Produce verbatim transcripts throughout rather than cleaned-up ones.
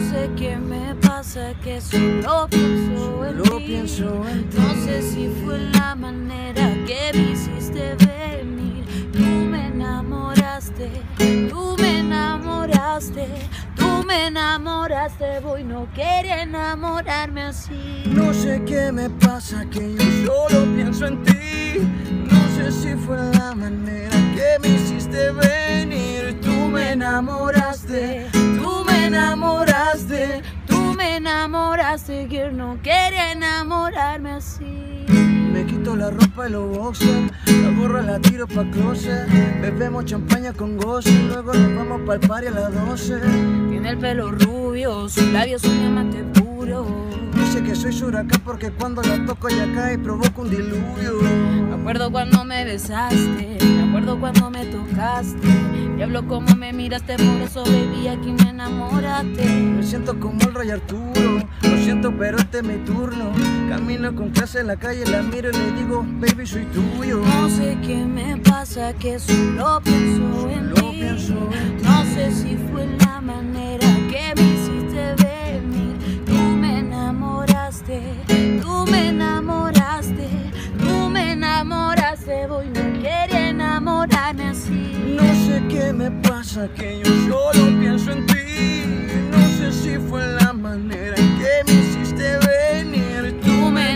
sé qué me pasa, que solo pienso en Solo ti. pienso en ti. No sé si fue la manera que me hiciste venir. Tú me enamoraste, tú me enamoraste, tú me enamoraste. Voy, no quería enamorarme así. No sé qué me pasa, que yo solo pienso en ti. No sé si fue la manera que me hiciste venir. Tú me enamoraste, tú me enamoraste. Tú me enamoraste, que no quería enamorarme así. Me quito la ropa y los boxers, la gorra la tiro pa' closet. Bebemos champaña con goce, luego nos vamos pa'l party a las doce. Tiene el pelo rubio, sus labios son diamante puro. Dice que soy su huracán porque cuando la toco ella cae y provoca un diluvio. Me acuerdo cuando me besaste, me acuerdo cuando me tocaste. Diablo, cómo me miraste, por eso baby aquí me enamoraste. Me siento como el Rey Arturo, lo siento pero este es mi turno. Camino con clase en la calle, la miro y le digo, baby soy tuyo. No sé qué me pasa, que solo pienso en Solo ti. pienso en ti. No sé si fue la manera que me hiciste venir. Tú me enamoraste, tú me enamoraste, tú me enamoraste. Voy, no quería enamorarme así. No sé qué me pasa, que yo solo pienso en ti. No sé si fue la manera en que me hiciste venir. Tú me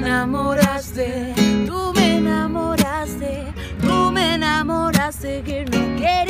enamoraste, tú me enamoraste, tú me enamoraste, que no quería